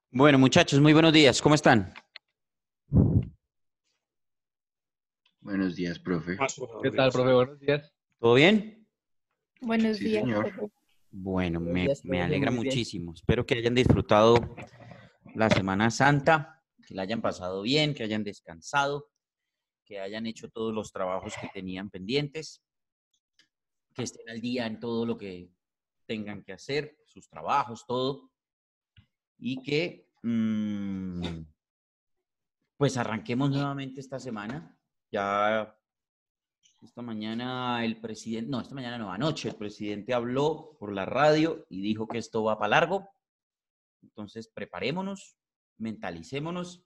Bueno, muchachos, muy buenos días. ¿Cómo están? Buenos días, profe. ¿Qué tal, profe? Buenos días. ¿Todo bien? Buenos Sí, días, señor. profe. Bueno, Buenos me, días, me profe, alegra muy bien. muchísimo. Espero que hayan disfrutado la Semana Santa, que la hayan pasado bien, que hayan descansado, que hayan hecho todos los trabajos que tenían pendientes, que estén al día en todo lo que tengan que hacer, sus trabajos, todo, y que pues arranquemos nuevamente esta semana. Ya esta mañana el presidente, no, esta mañana no, anoche el presidente habló por la radio y dijo que esto va para largo. Entonces preparémonos, mentalicémonos,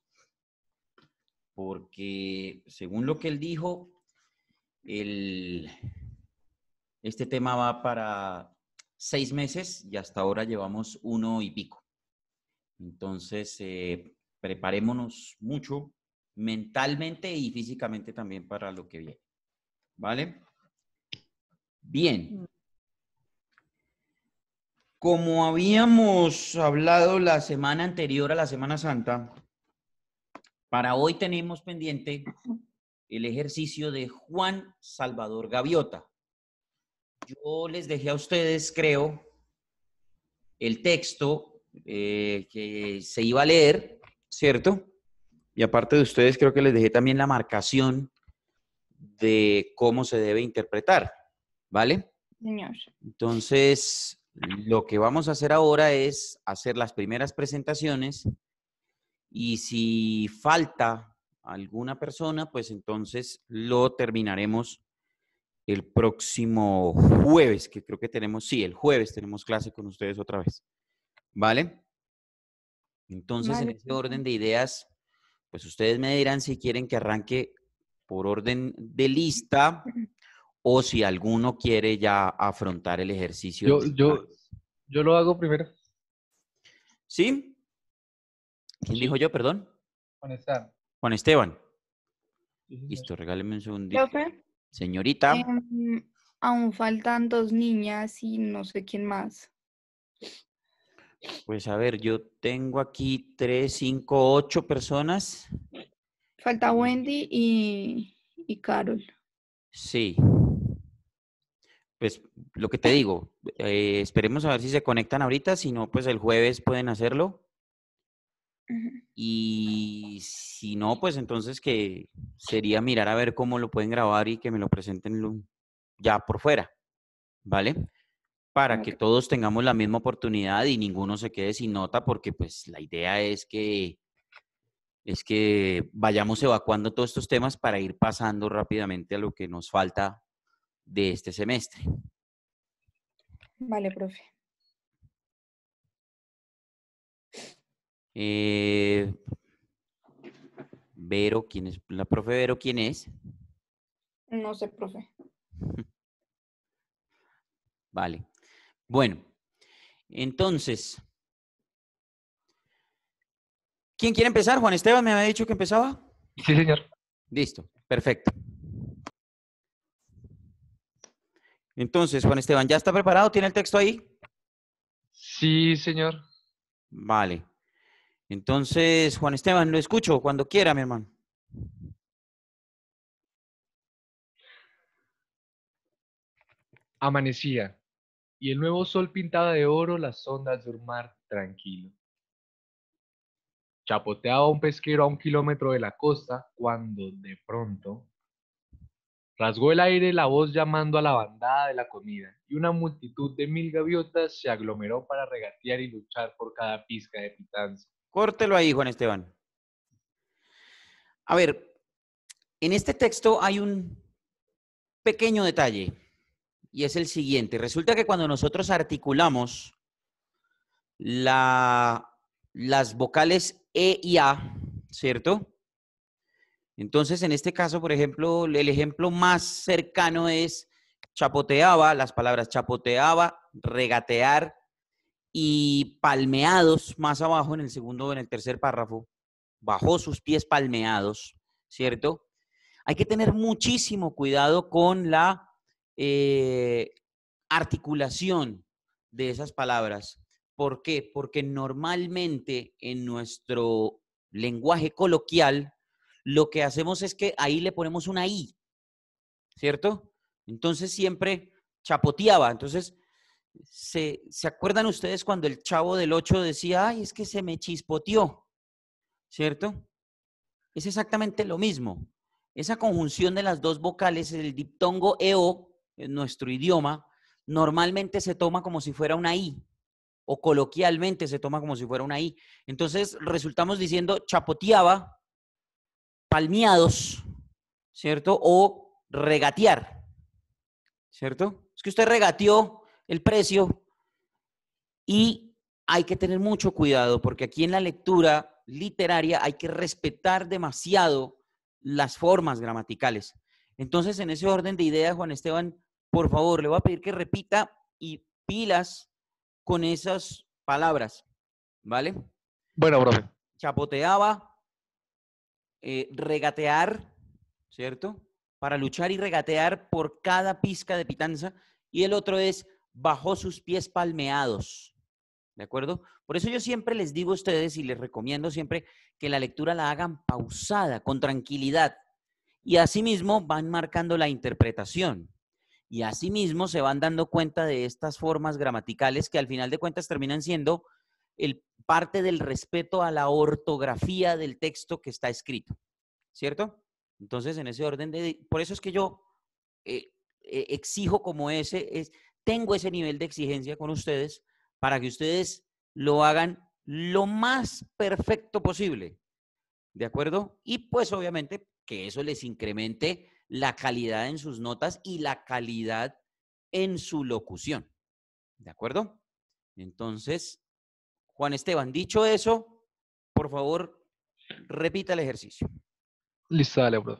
porque según lo que él dijo, el, este tema va para 6 meses y hasta ahora llevamos 1 y pico. Entonces, preparémonos mucho mentalmente y físicamente también para lo que viene. ¿Vale? Bien. Como habíamos hablado la semana anterior a la Semana Santa, para hoy tenemos pendiente el ejercicio de Juan Salvador Gaviota. Yo les dejé a ustedes, creo, el texto que se iba a leer, ¿cierto? Y aparte de ustedes, creo que les dejé también la marcación de cómo se debe interpretar, ¿vale? Señor. Entonces, lo que vamos a hacer ahora es hacer las primeras presentaciones y si falta alguna persona, pues entonces lo terminaremos el próximo jueves, que creo que tenemos, sí, el jueves tenemos clase con ustedes otra vez, ¿vale? Entonces, en Vale. ese orden de ideas, pues ustedes me dirán si quieren que arranque por orden de lista o si alguno quiere ya afrontar el ejercicio Yo, de una yo, vez. yo lo hago primero. ¿Sí? ¿Quién dijo Sí, yo, perdón? Juan Esteban. Juan Esteban. Sí, señor. Listo, regáleme un segundito. Profe, Señorita, aún faltan 2 niñas y no sé quién más. pues a ver, yo tengo aquí 3, 5, 8 personas. Falta Wendy y Carol. Sí, pues lo que te digo, esperemos a ver si se conectan ahorita, si no, pues el jueves pueden hacerlo. Ujú. Y si no, pues entonces que sería mirar a ver cómo lo pueden grabar y que me lo presenten ya por fuera, ¿vale? Para que Ok. todos tengamos la misma oportunidad y ninguno se quede sin nota, porque pues la idea es que vayamos evacuando todos estos temas para ir pasando rápidamente a lo que nos falta de este semestre. Vale, profe. Vero, ¿quién es? La profe Vero, ¿quién es? No sé, profe. Vale. Bueno, entonces, ¿quién quiere empezar? Juan Esteban me había dicho que empezaba. Sí, señor. Listo, perfecto. Entonces, Juan Esteban, ¿ya está preparado? ¿Tiene el texto ahí? Sí, señor. Vale. Entonces, Juan Esteban, lo escucho cuando quiera, mi hermano. Amanecía, y el nuevo sol pintaba de oro las ondas de un mar tranquilo. Chapoteaba un pesquero a 1 kilómetro de la costa cuando, de pronto, rasgó el aire la voz llamando a la bandada de la comida, y una multitud de 1000 gaviotas se aglomeró para regatear y luchar por cada pizca de pitanza. Córtelo ahí, Juan Esteban. A ver, en este texto hay un pequeño detalle y es el siguiente. Resulta que cuando nosotros articulamos las vocales E y A, ¿cierto? Entonces, en este caso, por ejemplo, el ejemplo más cercano es chapoteaba, las palabras chapoteaba, regatear y palmeados más abajo en el segundo o en el tercer párrafo, bajó sus pies palmeados, ¿cierto? Hay que tener muchísimo cuidado con la articulación de esas palabras, ¿Por qué? Porque normalmente en nuestro lenguaje coloquial lo que hacemos es que ahí le ponemos una I, ¿cierto? Entonces siempre chapoteaba. Entonces, ¿se acuerdan ustedes cuando el Chavo del 8 decía, ay, es que se me chispoteó, ¿cierto? Es exactamente lo mismo. Esa conjunción de las dos vocales, el diptongo EO, en nuestro idioma, normalmente se toma como si fuera una I, o coloquialmente se toma como si fuera una I. Entonces, resultamos diciendo chapoteaba, palmeados, ¿cierto? O regatear, ¿cierto? Es que usted regateó el precio y hay que tener mucho cuidado porque aquí en la lectura literaria hay que respetar demasiado las formas gramaticales. Entonces, en ese orden de ideas, Juan Esteban, por favor, le voy a pedir que repita y pilas con esas palabras, ¿vale? Bueno, profe. Chapoteaba, regatear, ¿cierto? Para luchar y regatear por cada pizca de pitanza. Y el otro es bajó sus pies palmeados, ¿de acuerdo? Por eso yo siempre les digo a ustedes y les recomiendo siempre que la lectura la hagan pausada, con tranquilidad. Y asimismo van marcando la interpretación. Y asimismo se van dando cuenta de estas formas gramaticales que al final de cuentas terminan siendo parte del respeto a la ortografía del texto que está escrito, ¿cierto? Entonces, en ese orden por eso es que yo exijo como tengo ese nivel de exigencia con ustedes para que ustedes lo hagan lo más perfecto posible, ¿de acuerdo? Y pues obviamente que eso les incremente la calidad en sus notas y la calidad en su locución, ¿de acuerdo? Entonces, Juan Esteban, dicho eso, por favor, repita el ejercicio. Listo, dale, profe.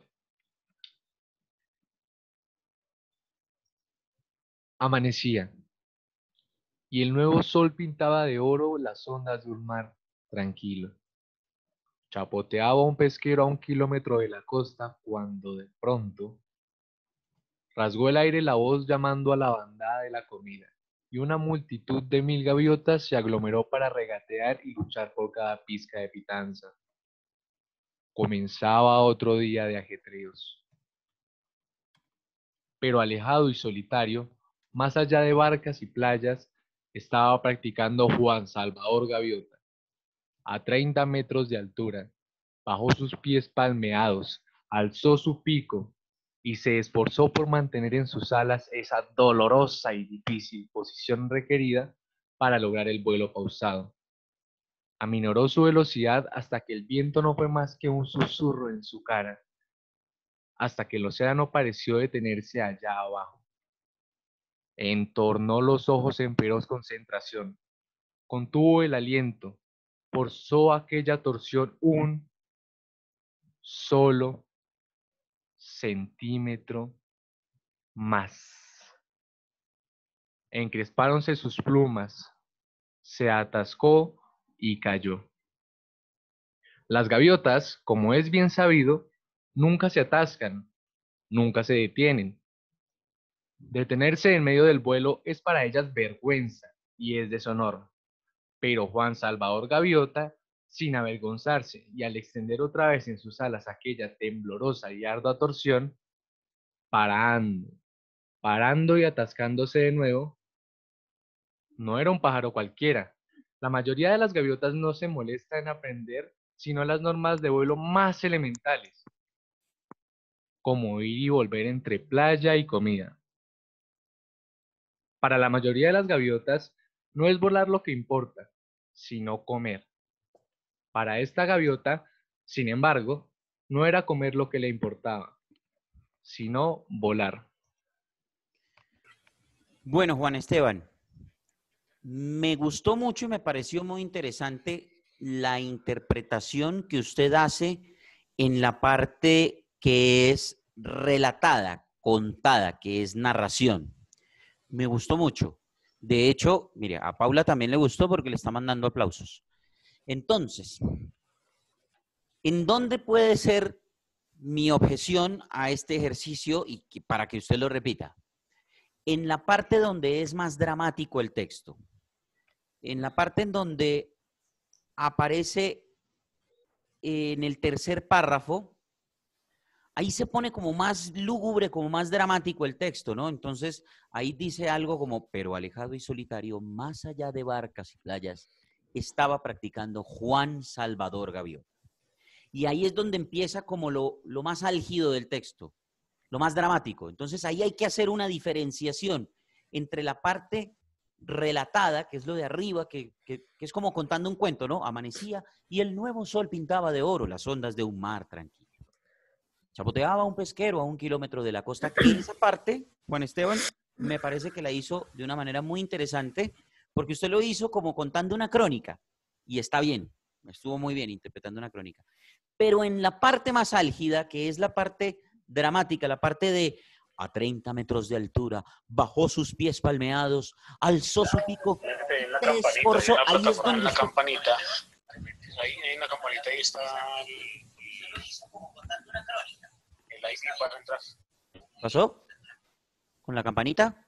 Amanecía, y el nuevo sol pintaba de oro las ondas de un mar tranquilo. Chapoteaba un pesquero a 1 kilómetro de la costa cuando de pronto rasgó el aire la voz llamando a la bandada de la comida, y una multitud de 1000 gaviotas se aglomeró para regatear y luchar por cada pizca de pitanza. Comenzaba otro día de ajetreos. Pero alejado y solitario, más allá de barcas y playas, estaba practicando Juan Salvador Gaviota. A 30 metros de altura, bajó sus pies palmeados, alzó su pico y se esforzó por mantener en sus alas esa dolorosa y difícil posición requerida para lograr el vuelo pausado. Aminoró su velocidad hasta que el viento no fue más que un susurro en su cara, hasta que el océano pareció detenerse allá abajo. Entornó los ojos en feroz concentración, contuvo el aliento, forzó aquella torsión un solo centímetro más. Encrespáronse sus plumas, se atascó y cayó. Las gaviotas, como es bien sabido, nunca se atascan, nunca se detienen. Detenerse en medio del vuelo es para ellas vergüenza y es deshonor. Pero Juan Salvador Gaviota, sin avergonzarse y al extender otra vez en sus alas aquella temblorosa y ardua torsión, parando y atascándose de nuevo, no era un pájaro cualquiera. La mayoría de las gaviotas no se molesta en aprender sino las normas de vuelo más elementales, como ir y volver entre playa y comida. Para la mayoría de las gaviotas no es volar lo que importa, sino comer. Para esta gaviota, sin embargo, no era comer lo que le importaba, sino volar. Bueno, Juan Esteban, me gustó mucho y me pareció muy interesante la interpretación que usted hace en la parte que es relatada, contada, que es narración. Me gustó mucho. De hecho, mire, a Paula también le gustó porque le está mandando aplausos. Entonces, ¿en dónde puede ser mi objeción a este ejercicio y para que usted lo repita? En la parte donde es más dramático el texto. en la parte en donde aparece en el tercer párrafo, ahí se pone como más lúgubre, como más dramático el texto, ¿no? Entonces, ahí dice algo como, pero alejado y solitario, más allá de barcas y playas, estaba practicando Juan Salvador Gaviota. Y ahí es donde empieza como lo más álgido del texto, lo más dramático. Entonces, ahí hay que hacer una diferenciación entre la parte relatada, que es lo de arriba, que es como contando un cuento, ¿no? Amanecía y el nuevo sol pintaba de oro las ondas de un mar tranquilo. Chapoteaba un pesquero a 1 kilómetro de la costa, que esa parte, Juan Esteban, me parece que la hizo de una manera muy interesante, porque usted lo hizo como contando una crónica, y está bien, estuvo muy bien interpretando una crónica. Pero en la parte más álgida, que es la parte dramática, la parte de a 30 metros de altura, bajó sus pies palmeados, alzó su pico, se esforzó, ahí es donde usted... campanita. Ahí hay una campanita y está el ID para entrar. ¿Pasó? ¿Con la campanita?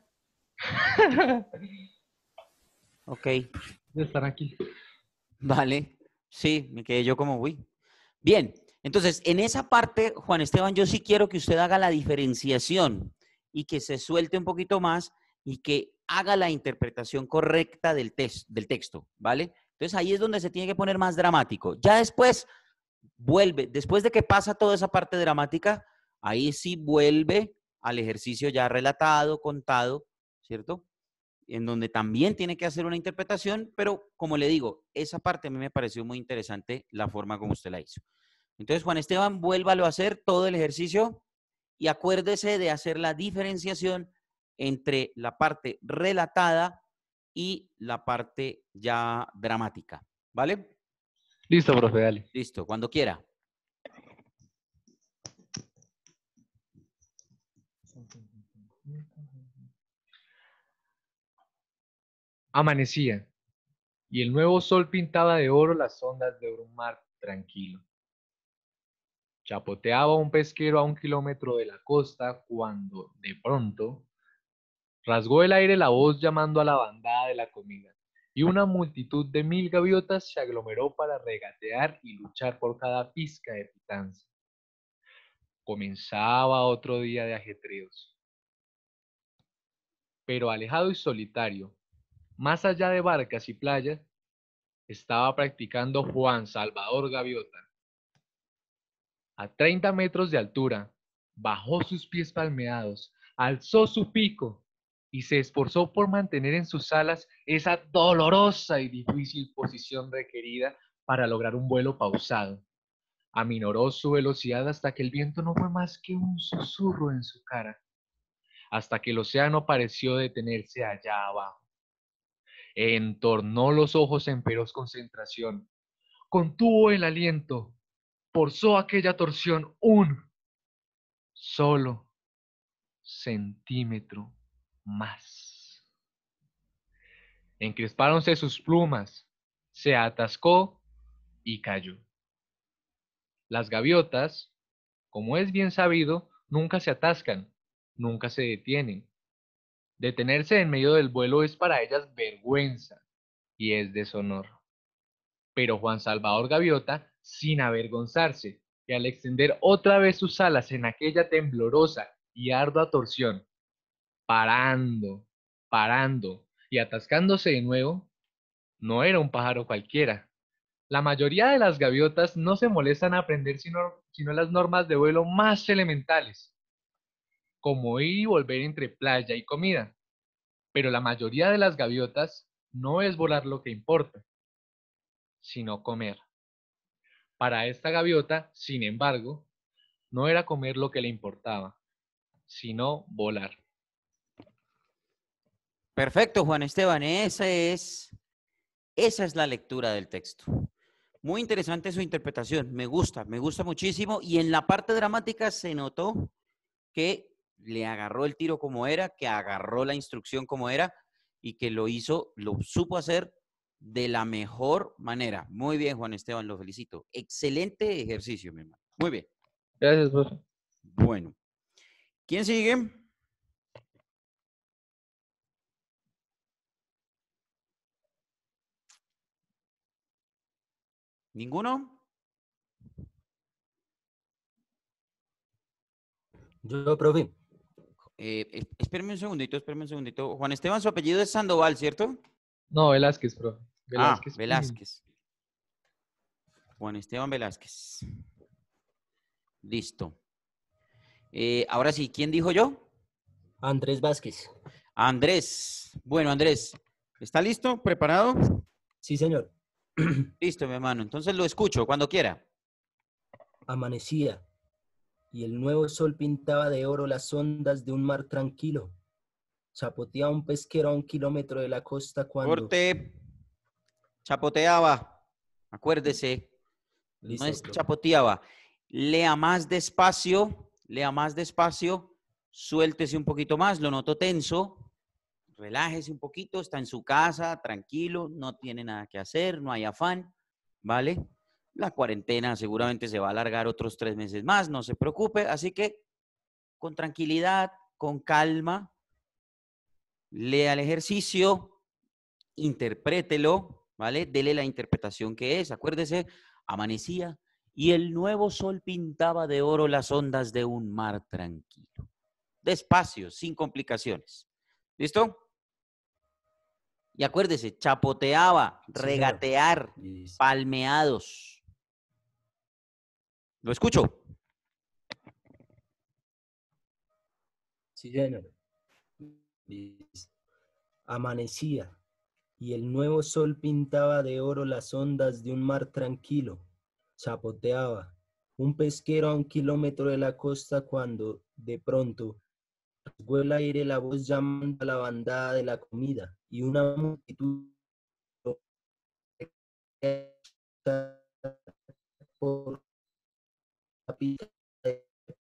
Ok, Están aquí. vale. Sí, me quedé yo como, uy. Bien, entonces, en esa parte, Juan Esteban, yo sí quiero que usted haga la diferenciación y que se suelte un poquito más y que haga la interpretación correcta del texto, ¿vale? Entonces, ahí es donde se tiene que poner más dramático. Ya después vuelve, después de que pasa toda esa parte dramática, ahí sí vuelve al ejercicio ya relatado, contado, ¿cierto? En donde también tiene que hacer una interpretación, pero como le digo, esa parte a mí me pareció muy interesante la forma como usted la hizo. Entonces, Juan Esteban, vuélvalo a hacer todo el ejercicio y acuérdese de hacer la diferenciación entre la parte relatada y la parte ya dramática, ¿vale? Listo, profe, dale. Listo, cuando quiera. Amanecía, y el nuevo sol pintaba de oro las ondas de un mar tranquilo. Chapoteaba un pesquero a 1 kilómetro de la costa cuando, de pronto, rasgó el aire la voz llamando a la bandada de la comida, y una multitud de 1000 gaviotas se aglomeró para regatear y luchar por cada pizca de pitanza. Comenzaba otro día de ajetreos. Pero alejado y solitario, más allá de barcas y playas, estaba practicando Juan Salvador Gaviota. A 30 metros de altura, bajó sus pies palmeados, alzó su pico y se esforzó por mantener en sus alas esa dolorosa y difícil posición requerida para lograr un vuelo pausado. Aminoró su velocidad hasta que el viento no fue más que un susurro en su cara, hasta que el océano pareció detenerse allá abajo. Entornó los ojos en feroz concentración, contuvo el aliento, forzó aquella torsión un solo centímetro más. Encrespáronse sus plumas, se atascó y cayó. Las gaviotas, como es bien sabido, nunca se atascan, nunca se detienen. Detenerse en medio del vuelo es para ellas vergüenza y es deshonor. Pero Juan Salvador Gaviota, sin avergonzarse, y al extender otra vez sus alas en aquella temblorosa y ardua torsión, parando, parando y atascándose de nuevo, no era un pájaro cualquiera. La mayoría de las gaviotas no se molestan a aprender sino las normas de vuelo más elementales, como ir y volver entre playa y comida. Pero la mayoría de las gaviotas no es volar lo que importa, sino comer. Para esta gaviota, sin embargo, no era comer lo que le importaba, sino volar. Perfecto, Juan Esteban, esa es la lectura del texto. Muy interesante su interpretación, me gusta muchísimo. Y en la parte dramática se notó que le agarró el tiro como era, que agarró la instrucción como era y que lo hizo, lo supo hacer de la mejor manera. Muy bien, Juan Esteban, lo felicito. Excelente ejercicio, mi hermano. Muy bien. Gracias, profe. Bueno, ¿quién sigue? ¿Ninguno? Yo, profe. Espérame un segundito, espérame un segundito. Juan Esteban, su apellido es Sandoval, ¿cierto? No, Velázquez, profe. Ah, Velázquez. Velázquez. Juan Esteban Velázquez. Listo. Ahora sí, ¿quién dijo yo? Andrés Vázquez. Andrés. Bueno, Andrés, ¿está listo? ¿Preparado? Sí, señor. Listo, mi hermano. Entonces lo escucho cuando quiera. Amanecía y el nuevo sol pintaba de oro las ondas de un mar tranquilo. Chapoteaba un pesquero a 1 kilómetro de la costa cuando... Corte. Chapoteaba. Acuérdese. No Listo, es profe. chapoteaba. Lea más despacio. Lea más despacio. Suéltese un poquito más. Lo noto tenso. Relájese un poquito. Está en su casa, tranquilo. No tiene nada que hacer. No hay afán. ¿Vale? La cuarentena seguramente se va a alargar otros 3 meses más. No se preocupe. Así que con tranquilidad, con calma, lea el ejercicio, interprételo, ¿vale? Dele la interpretación que es. Acuérdese, amanecía y el nuevo sol pintaba de oro las ondas de un mar tranquilo. Despacio, sin complicaciones. ¿Listo? Y acuérdese, chapoteaba, Sí, señor. regatear, Listo. palmeados. ¿Lo escucho? Sí, señor. Listo. Amanecía y el nuevo sol pintaba de oro las ondas de un mar tranquilo. Chapoteaba un pesquero a 1 kilómetro de la costa cuando, de pronto, rasgó el aire la voz llamando a la bandada de la comida y una multitud por la pista de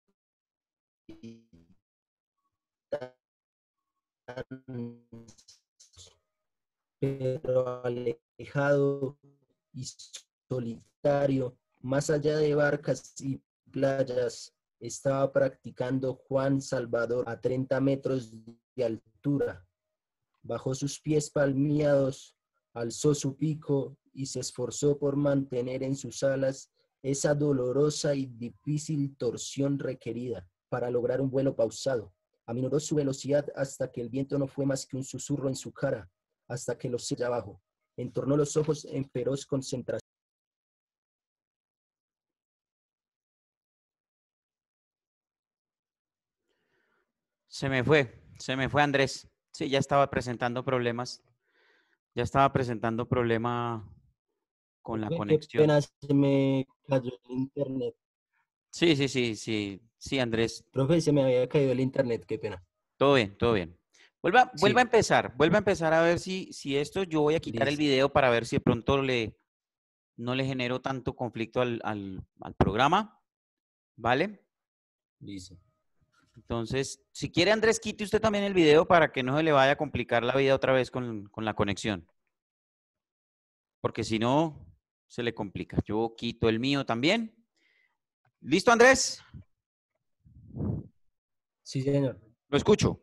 pero alejado y solitario, más allá de barcas y playas, estaba practicando Juan Salvador a 30 metros de altura. Bajó sus pies palmeados, alzó su pico y se esforzó por mantener en sus alas esa dolorosa y difícil torsión requerida para lograr un vuelo pausado. Aminoró su velocidad hasta que el viento no fue más que un susurro en su cara, hasta que lo sella abajo. Entornó los ojos en feroz concentración. Se me fue Andrés. Sí, ya estaba presentando problemas. Ya estaba presentando problema con la Qué conexión. pena, se me cayó el internet. Sí, Andrés. Profe, se me había caído el internet, qué pena. Todo bien, todo bien. Vuelva Sí, a empezar a ver si esto, yo voy a quitar el listo. video para ver si de pronto no le genero tanto conflicto al programa, ¿vale? Listo. Entonces, si quiere Andrés, quite usted también el video para que no se le vaya a complicar la vida otra vez con la conexión. Porque si no, se le complica. Yo quito el mío también. ¿Listo, Andrés? Sí, señor. Lo escucho.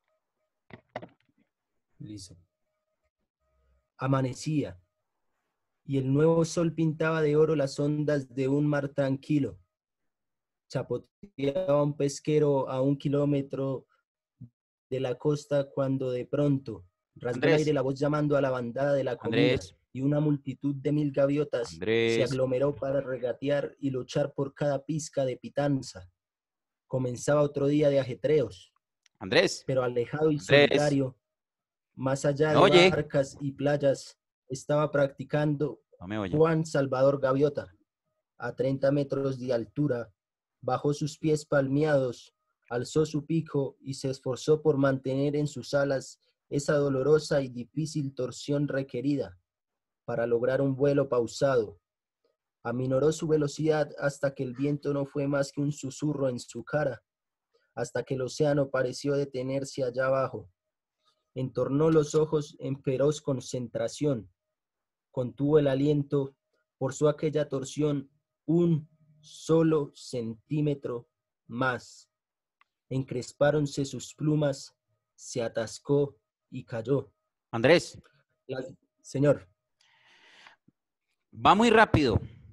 Listo. Amanecía y el nuevo sol pintaba de oro las ondas de un mar tranquilo. Chapoteaba un pesquero a 1 kilómetro de la costa cuando de pronto rasgó el aire Andrés, la voz llamando a la bandada de la comida Andrés, y una multitud de 1000 gaviotas se Andrés. aglomeró para regatear y luchar por cada pizca de pitanza. Comenzaba otro día de ajetreos, Andrés, pero alejado y Andrés, solitario, más allá ¿me de oye? barcas y playas, estaba practicando No me oye. Juan Salvador Gaviota. A 30 metros de altura, bajó sus pies palmeados, alzó su pico y se esforzó por mantener en sus alas esa dolorosa y difícil torsión requerida para lograr un vuelo pausado. Aminoró su velocidad hasta que el viento no fue más que un susurro en su cara, hasta que el océano pareció detenerse allá abajo. Entornó los ojos en feroz concentración, contuvo el aliento, forzó aquella torsión un solo centímetro más. Encrespáronse sus plumas, se atascó y cayó. Andrés, Señor, va muy rápido.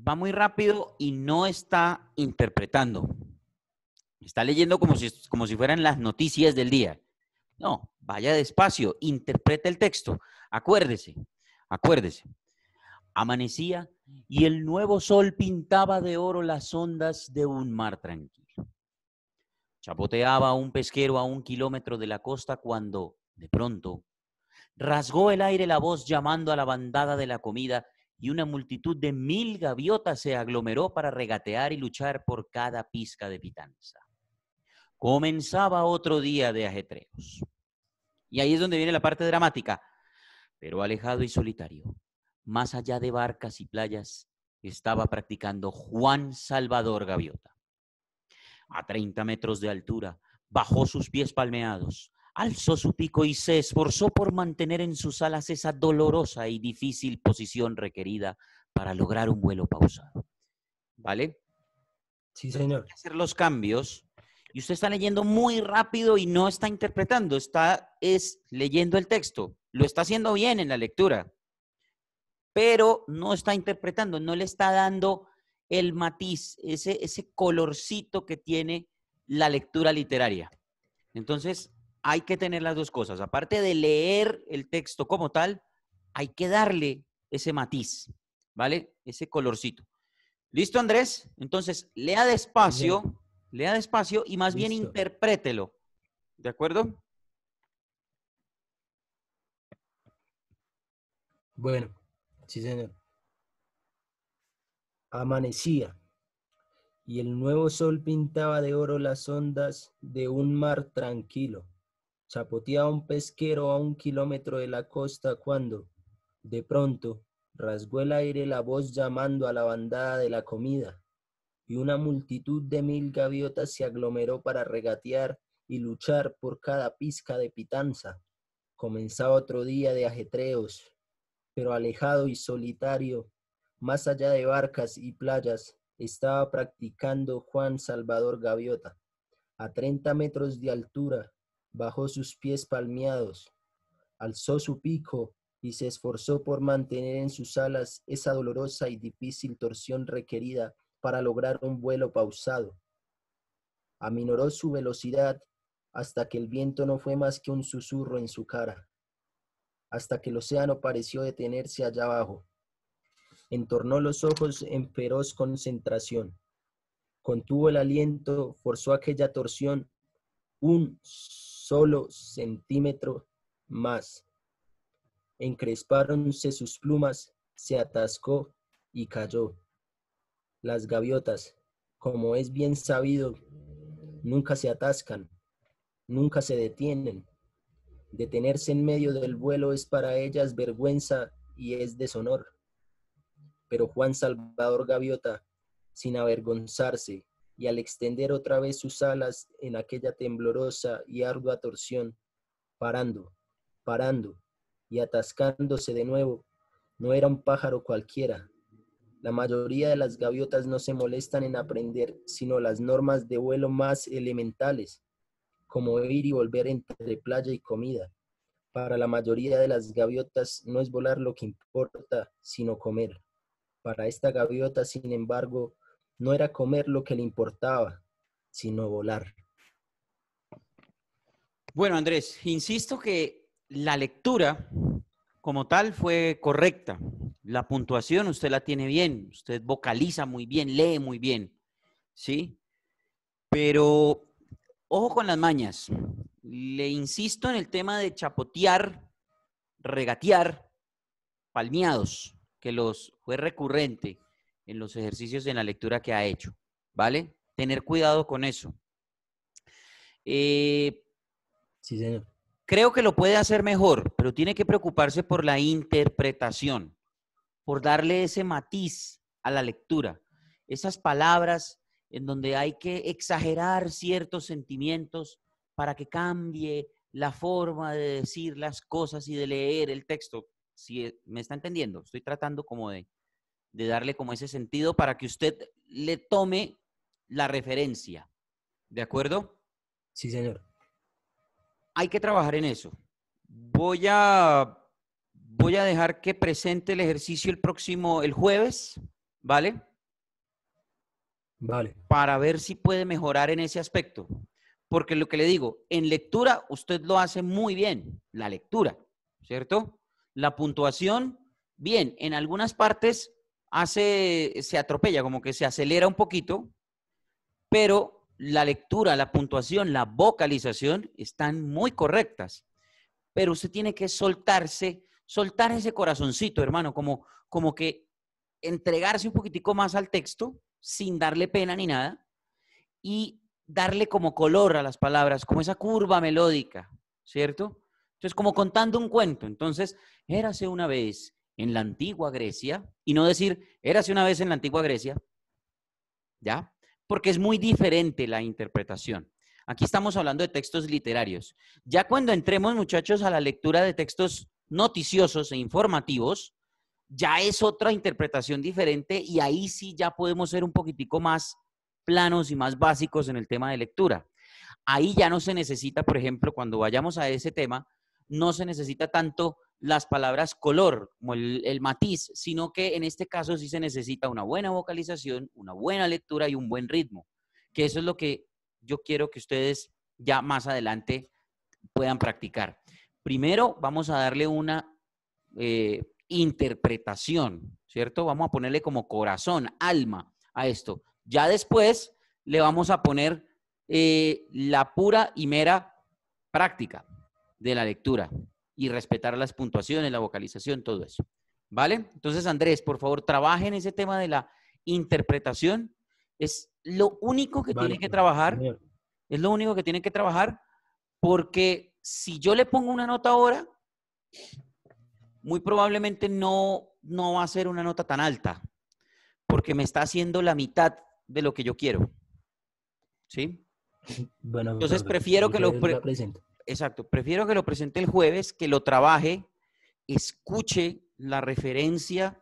va muy rápido y no está interpretando. Está leyendo como si fueran las noticias del día. No, vaya despacio, interpreta el texto. Acuérdese. Amanecía y el nuevo sol pintaba de oro las ondas de un mar tranquilo. Chapoteaba un pesquero a 1 kilómetro de la costa cuando, de pronto, rasgó el aire la voz llamando a la bandada de la comida y una multitud de 1000 gaviotas se aglomeró para regatear y luchar por cada pizca de pitanza. Comenzaba otro día de ajetreos. Y ahí es donde viene la parte dramática. Pero alejado y solitario, más allá de barcas y playas, estaba practicando Juan Salvador Gaviota. A 30 metros de altura, bajó sus pies palmeados, alzó su pico y se esforzó por mantener en sus alas esa dolorosa y difícil posición requerida para lograr un vuelo pausado. ¿Vale? Sí, señor. Hay que hacer los cambios y usted está leyendo muy rápido y no está interpretando, es leyendo el texto. Lo está haciendo bien en la lectura, pero no está interpretando, no le está dando el matiz, ese colorcito que tiene la lectura literaria. Entonces, hay que tener las dos cosas. Aparte de leer el texto como tal, hay que darle ese matiz, ¿vale? Ese colorcito. ¿Listo, Andrés? Entonces, lea despacio y más bien Listo. interprételo. ¿De acuerdo? Bueno, sí, señor. Amanecía y el nuevo sol pintaba de oro las ondas de un mar tranquilo. Chapoteaba un pesquero a 1 kilómetro de la costa cuando, de pronto, rasgó el aire la voz llamando a la bandada de la comida, y una multitud de 1000 gaviotas se aglomeró para regatear y luchar por cada pizca de pitanza. Comenzaba otro día de ajetreos, pero alejado y solitario, más allá de barcas y playas, estaba practicando Juan Salvador Gaviota. A 30 metros de altura, bajó sus pies palmeados, alzó su pico y se esforzó por mantener en sus alas esa dolorosa y difícil torsión requerida para lograr un vuelo pausado. Aminoró su velocidad hasta que el viento no fue más que un susurro en su cara, hasta que el océano pareció detenerse allá abajo. Entornó los ojos en feroz concentración. Contuvo el aliento, forzó aquella torsión 1 solo centímetro más. Encrespáronse sus plumas, se atascó y cayó. Las gaviotas, como es bien sabido, nunca se atascan, nunca se detienen. Detenerse en medio del vuelo es para ellas vergüenza y es deshonor. Pero Juan Salvador Gaviota, sin avergonzarse, y al extender otra vez sus alas en aquella temblorosa y ardua torsión, parando y atascándose de nuevo, no era un pájaro cualquiera. La mayoría de las gaviotas no se molestan en aprender sino las normas de vuelo más elementales, como ir y volver entre playa y comida. Para la mayoría de las gaviotas no es volar lo que importa, sino comer. Para esta gaviota, sin embargo, no era comer lo que le importaba, sino volar. Bueno, Andrés, insisto que la lectura como tal fue correcta. La puntuación usted la tiene bien, usted vocaliza muy bien, lee muy bien, ¿sí? Pero ojo con las mañas. Le insisto en el tema de chapotear, regatear, palmeados, que fue recurrente en los ejercicios en la lectura que ha hecho, ¿vale? Tener cuidado con eso. Sí, señor. Creo que lo puede hacer mejor, pero tiene que preocuparse por la interpretación, por darle ese matiz a la lectura. Esas palabras en donde hay que exagerar ciertos sentimientos para que cambie la forma de decir las cosas y de leer el texto. Si me está entendiendo, estoy tratando como de darle como ese sentido para que usted le tome la referencia. ¿De acuerdo? Sí, señor. Hay que trabajar en eso. Voy a dejar que presente el ejercicio el jueves, ¿vale? Vale. para ver si puede mejorar en ese aspecto. Porque lo que le digo, en lectura usted lo hace muy bien, la lectura, ¿cierto? La puntuación, bien, en algunas partes se atropella, como que se acelera un poquito, pero la lectura, la puntuación, la vocalización están muy correctas. Pero usted tiene que soltar ese corazoncito, hermano, como que entregarse un poquitico más al texto sin darle pena ni nada y darle como color a las palabras, como esa curva melódica, ¿cierto? Entonces, como contando un cuento. Entonces, érase una vez en la antigua Grecia, y no decir, érase una vez en la antigua Grecia, ¿ya? Porque es muy diferente la interpretación. Aquí estamos hablando de textos literarios. Ya cuando entremos, muchachos, a la lectura de textos noticiosos e informativos, ya es otra interpretación diferente y ahí sí ya podemos ser un poquitico más planos y más básicos en el tema de lectura. Ahí ya no se necesita, por ejemplo, cuando vayamos a ese tema, no se necesita tanto las palabras color, como el matiz, sino que en este caso sí se necesita una buena vocalización, una buena lectura y un buen ritmo, que eso es lo que yo quiero que ustedes ya más adelante puedan practicar. Primero vamos a darle una interpretación, ¿cierto? Vamos a ponerle como corazón, alma a esto. Ya después le vamos a poner la pura y mera práctica de la lectura y respetar las puntuaciones, la vocalización, todo eso. ¿Vale? Entonces, Andrés, por favor, trabaje en ese tema de la interpretación. Es lo único que tiene que trabajar. Señor. Es lo único que tiene que trabajar porque si yo le pongo una nota ahora, muy probablemente no va a ser una nota tan alta porque me está haciendo la mitad de lo que yo quiero. ¿Sí? Bueno, Entonces profe, prefiero el que lo jueves la presento. exacto, prefiero que lo presente el jueves, que lo trabaje, escuche la referencia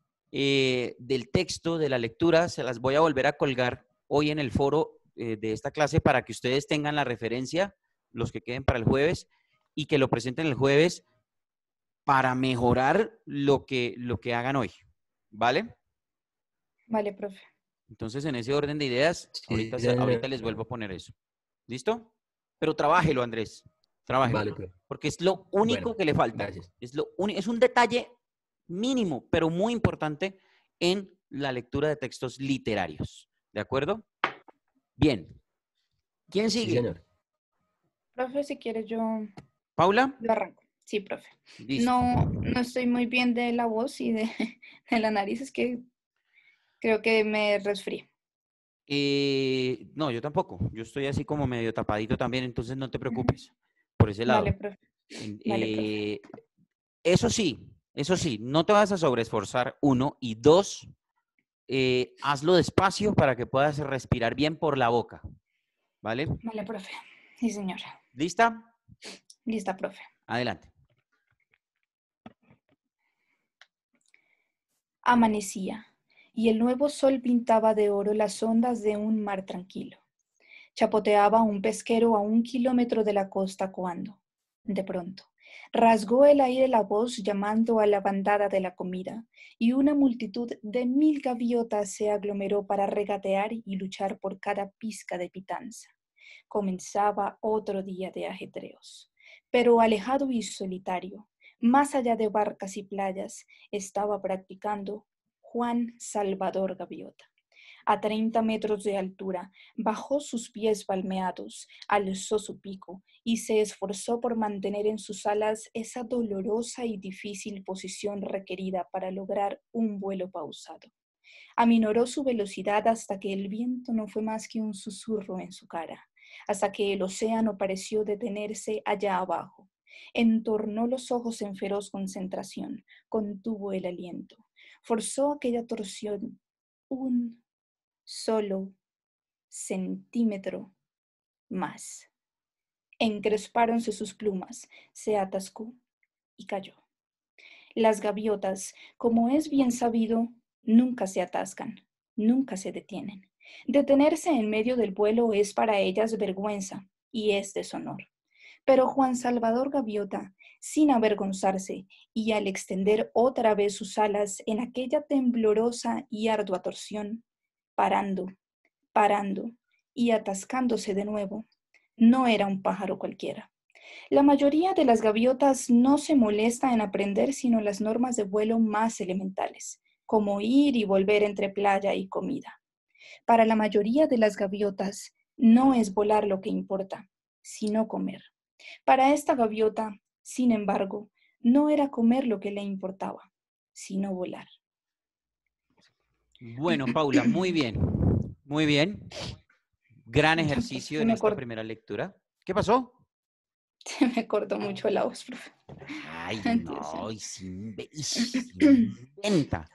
del texto, de la lectura, se las voy a volver a colgar hoy en el foro de esta clase para que ustedes tengan la referencia, los que queden para el jueves, y que lo presenten el jueves para mejorar lo que hagan hoy. ¿Vale? Vale, profe. Entonces, en ese orden de ideas, Sí, ahorita señor. les vuelvo a poner eso. ¿Listo? Pero trabájelo, Andrés. Trabájelo. Vale, profe. Porque es lo único Bueno, que le falta. gracias. Es un detalle mínimo, pero muy importante en la lectura de textos literarios. ¿De acuerdo? Bien. ¿Quién Sí, sigue? señor. Profe, si quiere yo ¿Paula? arranco. Sí, profe. Listo. No estoy muy bien de la voz y de, de la nariz, es que creo que me resfrié. No, yo tampoco. Yo estoy así como medio tapadito también, entonces no te preocupes por ese lado. Vale, profe. Vale, profe. Eso sí, no te vas a sobreesforzar, uno, y dos, hazlo despacio para que puedas respirar bien por la boca, ¿vale? Vale, profe. Sí, señora. ¿Lista? Lista, profe. Adelante. Amanecía, y el nuevo sol pintaba de oro las ondas de un mar tranquilo. Chapoteaba un pesquero a 1 kilómetro de la costa cuando, de pronto, rasgó el aire la voz llamando a la bandada de la comida, y una multitud de 1000 gaviotas se aglomeró para regatear y luchar por cada pizca de pitanza. Comenzaba otro día de ajetreos. Pero alejado y solitario, más allá de barcas y playas, estaba practicando Juan Salvador Gaviota. A 30 metros de altura, bajó sus pies palmeados, alzó su pico y se esforzó por mantener en sus alas esa dolorosa y difícil posición requerida para lograr un vuelo pausado. Aminoró su velocidad hasta que el viento no fue más que un susurro en su cara, hasta que el océano pareció detenerse allá abajo. Entornó los ojos en feroz concentración, contuvo el aliento, forzó aquella torsión un solo centímetro más. Encrespáronse sus plumas, se atascó y cayó. Las gaviotas, como es bien sabido, nunca se atascan, nunca se detienen. Detenerse en medio del vuelo es para ellas vergüenza y es deshonor. Pero Juan Salvador Gaviota, sin avergonzarse y al extender otra vez sus alas en aquella temblorosa y ardua torsión, parando, parando y atascándose de nuevo. No era un pájaro cualquiera. La mayoría de las gaviotas no se molesta en aprender sino las normas de vuelo más elementales, como ir y volver entre playa y comida. Para la mayoría de las gaviotas no es volar lo que importa, sino comer. Para esta gaviota, sin embargo, no era comer lo que le importaba, sino volar. Bueno, Paula, muy bien. Muy bien. Gran ejercicio Se en me esta cortó. primera lectura. ¿Qué pasó? Se me cortó mucho la voz, profe. Ay, Dios no, mío. y se inventa.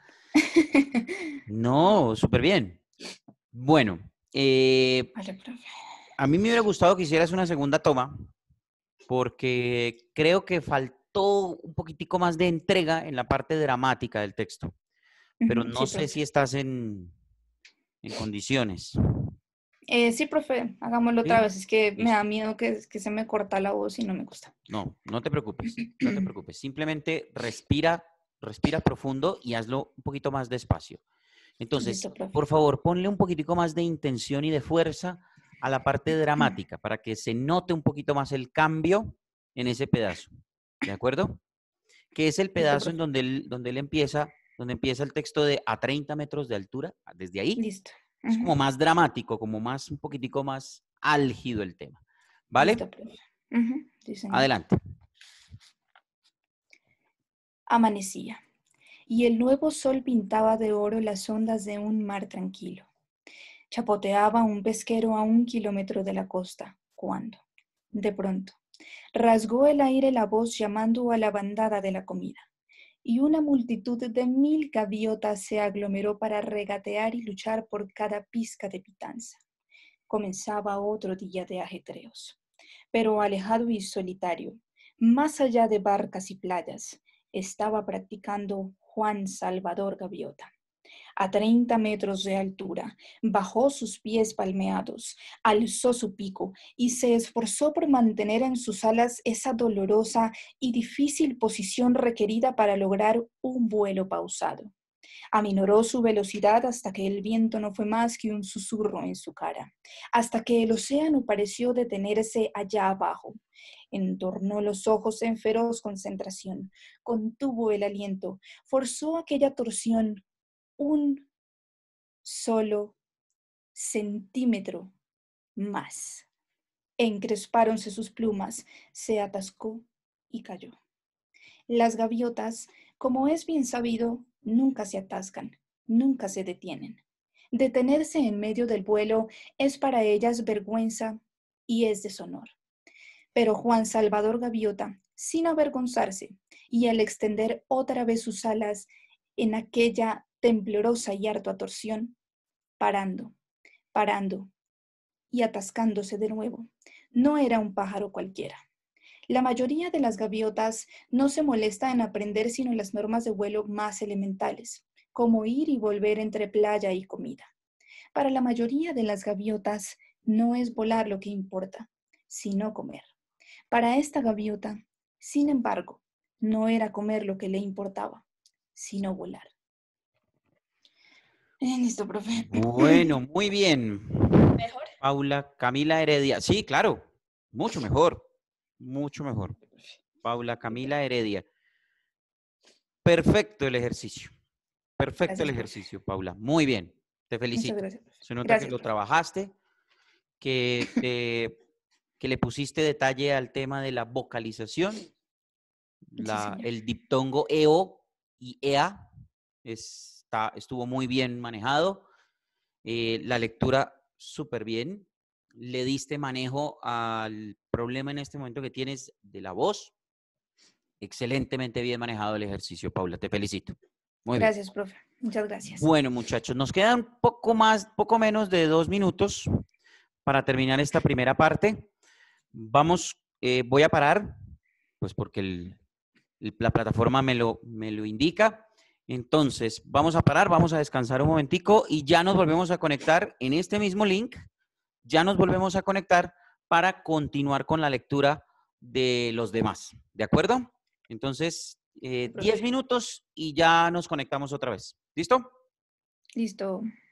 No, súper bien. Bueno, Vale, profe. a mí me hubiera gustado que hicieras una segunda toma, porque creo que faltó un poquitico más de entrega en la parte dramática del texto, pero no Sí, sé profe. si estás en condiciones. Sí, profe, hagámoslo otra ¿Sí? vez. Es que me da Listo. miedo que se me corta la voz y no me gusta. No, no te preocupes, no te preocupes. Simplemente respira, respira profundo y hazlo un poquito más despacio. Entonces, Listo, profe. por favor, ponle un poquitico más de intención y de fuerza a la parte dramática para que se note un poquito más el cambio en ese pedazo. ¿De acuerdo? Que es el Listo, pedazo en profe. donde donde empieza el texto de a 30 metros de altura. Desde ahí Listo. es como más dramático, como más, un poquitico más álgido el tema. ¿Vale? Listo, profe. Sí, señor. Adelante. Amanecía, y el nuevo sol pintaba de oro las ondas de un mar tranquilo. Chapoteaba un pesquero a 1 kilómetro de la costa, cuando, de pronto, rasgó el aire la voz llamando a la bandada de la comida, y una multitud de 1000 gaviotas se aglomeró para regatear y luchar por cada pizca de pitanza. Comenzaba otro día de ajetreos, pero alejado y solitario, más allá de barcas y playas, estaba practicando Juan Salvador Gaviota. A 30 metros de altura, bajó sus pies palmeados, alzó su pico y se esforzó por mantener en sus alas esa dolorosa y difícil posición requerida para lograr un vuelo pausado. Aminoró su velocidad hasta que el viento no fue más que un susurro en su cara, hasta que el océano pareció detenerse allá abajo. Entornó los ojos en feroz concentración, contuvo el aliento, forzó aquella torsión un solo centímetro más. Encrespáronse sus plumas, se atascó y cayó. Las gaviotas, como es bien sabido, nunca se atascan, nunca se detienen. Detenerse en medio del vuelo es para ellas vergüenza y es deshonor. Pero Juan Salvador Gaviota, sin avergonzarse, y al extender otra vez sus alas en aquella temblorosa y harta torsión, parando, parando y atascándose de nuevo, no era un pájaro cualquiera. La mayoría de las gaviotas no se molesta en aprender sino las normas de vuelo más elementales, como ir y volver entre playa y comida. Para la mayoría de las gaviotas no es volar lo que importa, sino comer. Para esta gaviota, sin embargo, no era comer lo que le importaba, sino volar. Listo, profe. Bueno, muy bien. ¿Mejor? Paula Camila Heredia. Sí, claro, mucho mejor, mucho mejor. Paula Camila Heredia. Perfecto el ejercicio. Perfecto el Gracias, profe. ejercicio, Paula. Muy bien. Te Muchas felicito. gracias, profe. Se nota que Gracias, lo profe. trabajaste, que le pusiste detalle al tema de la vocalización, Sí, señor. el diptongo EO y EA estuvo muy bien manejado. La lectura súper bien. Le diste manejo al problema en este momento que tienes de la voz. Excelentemente bien manejado el ejercicio, Paula. Te felicito. Muy bien. Gracias, profe. Muchas gracias. Bueno, muchachos, nos quedan poco menos de 2 minutos para terminar esta primera parte. Voy a parar, pues porque la plataforma me lo indica. Entonces, vamos a parar, vamos a descansar un momentico y ya nos volvemos a conectar en este mismo link. Ya nos volvemos a conectar para continuar con la lectura de los demás. ¿De acuerdo? Entonces, 10 minutos y ya nos conectamos otra vez. ¿Listo? Listo.